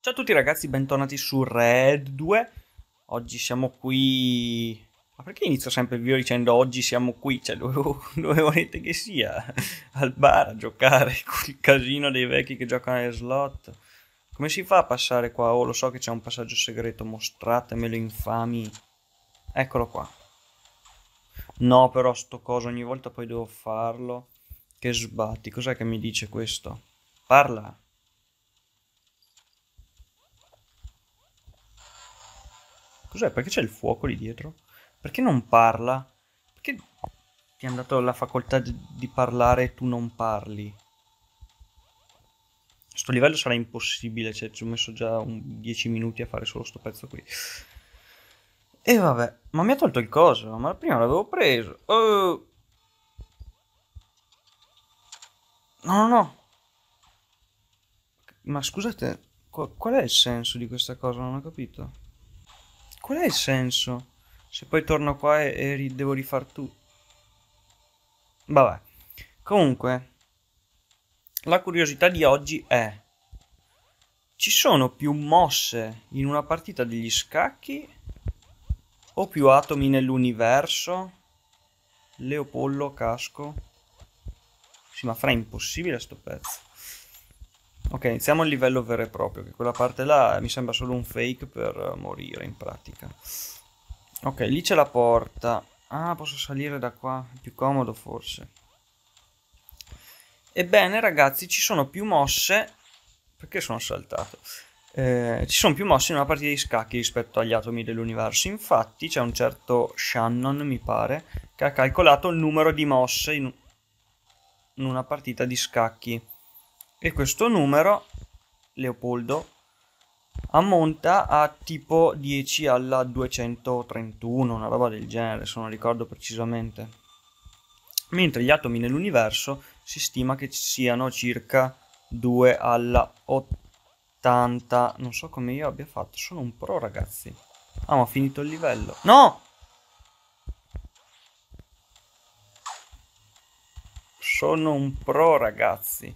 Ciao a tutti ragazzi, bentornati su Red 2. Oggi siamo qui... Ma perché inizio sempre il video dicendo oggi siamo qui? Cioè, dove volete che sia? Al bar a giocare con il casino dei vecchi che giocano alle slot. Come si fa a passare qua? Oh, lo so che c'è un passaggio segreto, mostratemelo infami. Eccolo qua. No, però sto coso ogni volta poi devo farlo. Che sbatti, cos'è che mi dice questo? Parla. Cos'è? Perché c'è il fuoco lì dietro? Perché non parla? Perché ti hanno dato la facoltà di parlare e tu non parli? Sto livello sarà impossibile, cioè ci ho messo già 10 minuti a fare solo sto pezzo qui. E vabbè, ma mi ha tolto il coso, ma prima l'avevo preso. No, no, no. Ma scusate, qual è il senso di questa cosa? Non ho capito. Qual è il senso? Se poi torno qua e devo rifar tutto. Vabbè. Comunque, la curiosità di oggi è: ci sono più mosse in una partita degli scacchi o più atomi nell'universo? Leopoldo, casco. Sì, ma fra è impossibile sto pezzo. Ok, iniziamo il livello vero e proprio, che quella parte là mi sembra solo un fake per morire in pratica. Ok, lì c'è la porta. Ah, posso salire da qua, è più comodo forse. Ebbene ragazzi, ci sono più mosse. Perché sono saltato? Ci sono più mosse in una partita di scacchi rispetto agli atomi dell'universo. Infatti c'è un certo Shannon, mi pare, che ha calcolato il numero di mosse in una partita di scacchi. E questo numero, Leopoldo, ammonta a tipo 10 alla 231, una roba del genere, se non ricordo precisamente. Mentre gli atomi nell'universo si stima che ci siano circa 2 alla 80. Non so come io abbia fatto, sono un pro ragazzi. Ah, ma ho finito il livello. No! Sono un pro ragazzi.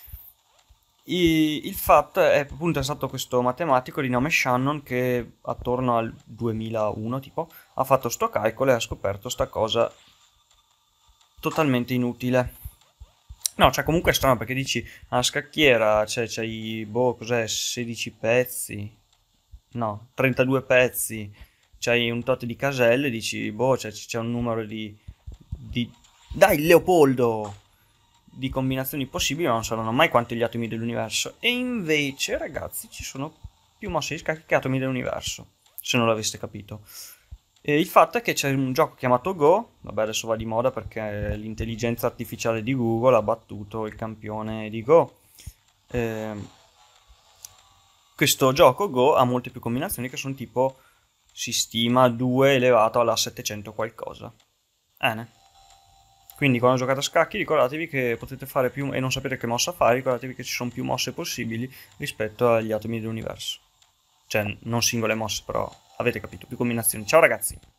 Il fatto è appunto è stato questo matematico di nome Shannon che attorno al 2001 tipo ha fatto sto calcolo e ha scoperto sta cosa totalmente inutile. No, cioè comunque è strano perché dici a scacchiera c'hai, boh, cos'è, 16 pezzi, no, 32 pezzi, c'hai un tot di caselle, dici, boh, c'è un numero di... Dai, Leopoldo! Di combinazioni possibili, ma non saranno mai quanti gli atomi dell'universo. E invece, ragazzi, ci sono più mosse di scacchi che atomi dell'universo, se non l'aveste capito. E il fatto è che c'è un gioco chiamato Go, vabbè adesso va di moda perché l'intelligenza artificiale di Google ha battuto il campione di Go. Eh, Questo gioco Go ha molte più combinazioni che sono tipo, si stima 2 elevato alla 700 qualcosa. Bene. Quindi quando giocate a scacchi ricordatevi che potete fare più, e non sapete che mossa fare, ricordatevi che ci sono più mosse possibili rispetto agli atomi dell'universo. Cioè, non singole mosse, però avete capito, più combinazioni. Ciao ragazzi!